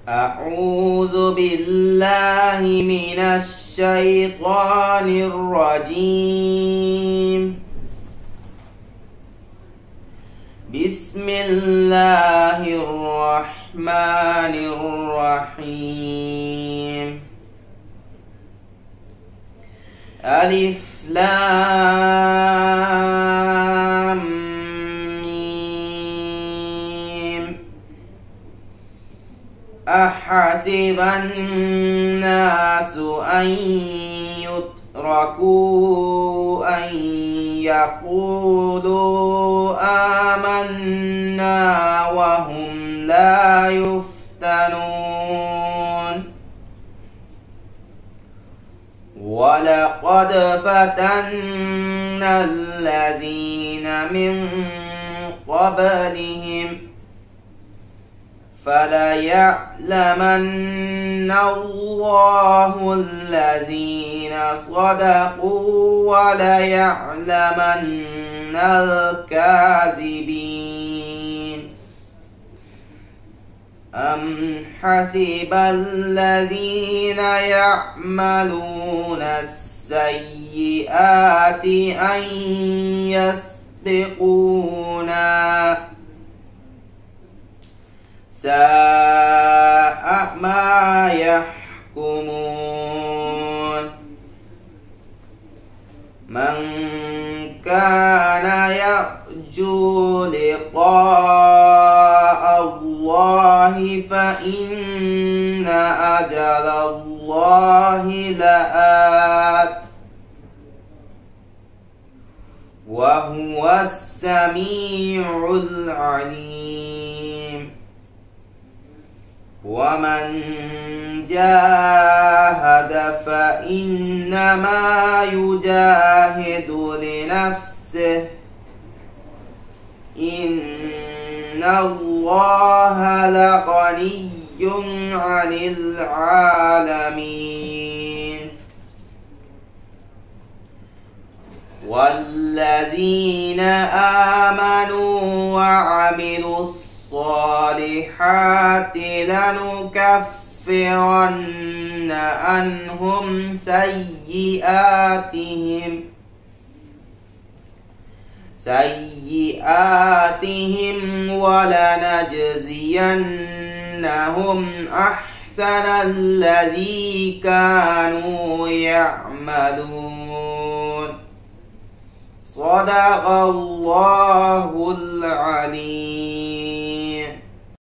أعوذ بالله من الشيطان الرجيم. بسم الله الرحمن الرحيم. ألف لام ميم. أحسب الناس أن يتركوا أن يقولوا آمنا وهم لا يفتنون. ولقد فتنا الذين من قبلهم فليعلمن الله الذين صدقوا وليعلمن الكاذبين. أم حسب الذين يعملون السيئات أن يسبقونا ساء ما يحكمون. من كان يرجو لقاء الله فإن أجل الله لآت وهو السميع العليم. ومن جاهد فإنما يجاهد لنفسه إن الله لغني عن العالمين. والذين آمنوا وعملوا الصالحات لنكفرن عنهم سيئاتهم ولنجزينهم أحسن الذي كانوا يعملون. صدق الله العليم.